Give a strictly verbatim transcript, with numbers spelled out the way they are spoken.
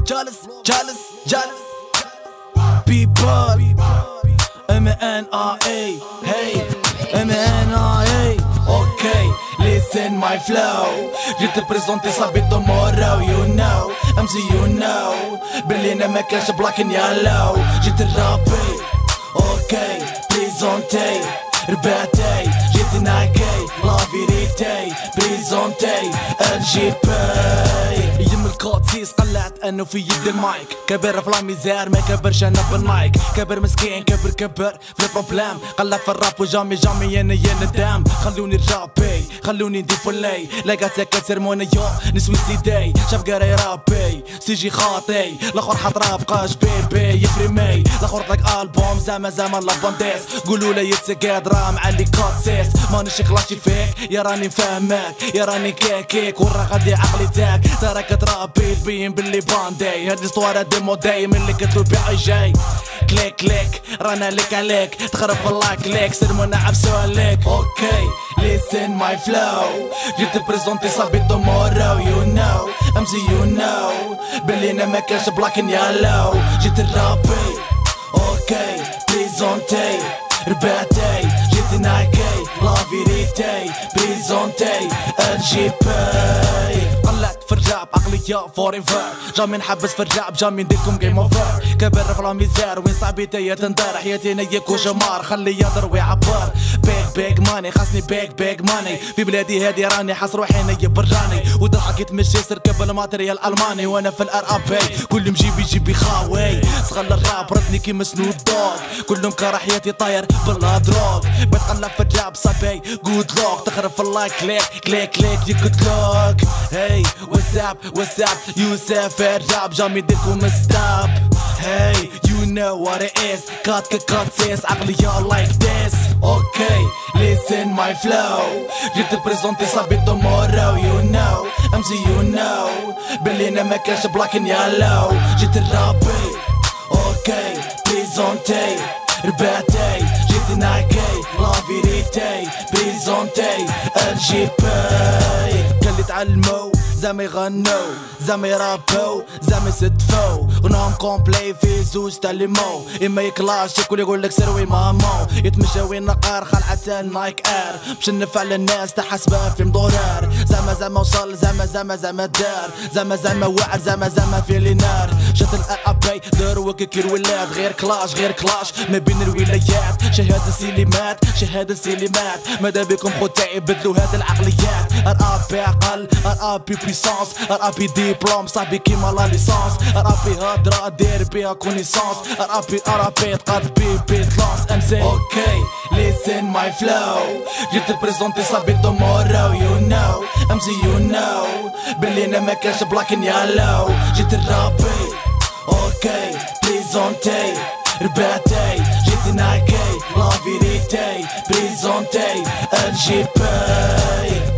جالس جالس جالس people M N R A hey M N R A okay listen my flow جيت بريزونتي صابي tomorrow you know M C you know باللي انا ما كانش black and yellow جيت الرابي okay بريزونتي رباتي جيت نايكي لا فيريتي بريزونتي الجيبي يم الكوتسيس قلعت انه في يد المايك كبر في لاميزار ما كبرش انا بالمايك كبر مسكين كبر كبر في البروبلام قلعت في الراب وجامي جامي انا يا ندام خلوني الرابي خلوني ندير فلي لقات سكت سرموني يو نسوي سيدي شاف قراي رابي سيجي خاطي الاخر حط راب قاش بيبي يفرمي الاخر طلق البوم زعما زعما لابانديس قولوا لي يتسقى درام علي كوتسيس مانيش كلاشي فيك يا راني فاهمك يا راني كيكيك ورا غادي عقلي تاك تراك ترابي تبين باللي باندي هاد الاسطوره ديمو داي من اللي كتب بي جاي كليك كليك رانا لك عليك تخرب الله كليك سرمونا عفسو عليك اوكي listen my flow جيت بريزونتي صابي tomorrow you know M C you know باللي انا ما كانش black and yellow جيت الرابي اوكي بريزونتي رباتي جيت نايكي لا فيريتي بريزونتي الجيبي قلعت في الراب عقلية فوريفر جامي نحبس في الراب جامي نديركم جيم اوفر كبر في لاميزار وين صاحبي تايا تندار حياتي نيك وجمار خلي يضر ويعبر بيك بيك ماني خاصني بيك بيك ماني في بلادي هادي راني حاس روحي نيا براني وضحك يتمشي سركب الماتريال الالماني وانا في الار اب كل مجيبي جيبي خاوي صغل الراب ردني كيما سنود دوغ كلهم كره حياتي طاير بلا دروغ بتقلب في الراب صبي جود لوك تخرب في اللايك كليك كليك كليك يو جود لوك هاي واتساب واتساب يوسف الراب جامي ديكم ستاب هاي يو نو وات ات از كات كات سيس عقلية لايك ذس اوكي listen my flow جيت بريزونتي صابي tomorrow you know M C you know باللي انا ما كانش black and yellow جيت الرابي اوكي بريزونتي رباتي جيت نايكي لا فيريتي بريزونتي الجيبي كان اللي تعلمو زعما يغنو زعما يرابو زعما يستفو غناهم كومبلي في زوج تاع ليمو اما يكلاش ياكل يقولك سروي مامو يتمشى وين نقار خلعة نايك ار باش نفعل الناس تحسبها في مدورار زعما زعما وصل زعما زعما زعما دار زعما زعما واعر زعما زعما في لي نار جات الار ابي دروك كير ولاد غير كلاش غير كلاش ما بين الولايات شهادة سيليمات شهادة سيليمات ماذا بكم خوتاي بدلوا هاد العقليات ار ابي عقل ار ابي بيسونس ار ابي ديبلوم صاحبي كيما لا ليسونس ار ابي هضرة دير بيها كونيسونس ار ابي ار ابي تقاد بي بي تلونس ام سي اوكي listen my flow جيت بريزونتي صابي tomorrow you know M C you know باللي انا ما كانش black and yellow جيت الرابي اوكي بريزونتي رباتي جيت نايكي لا فيريتي بريزونتي الجيبي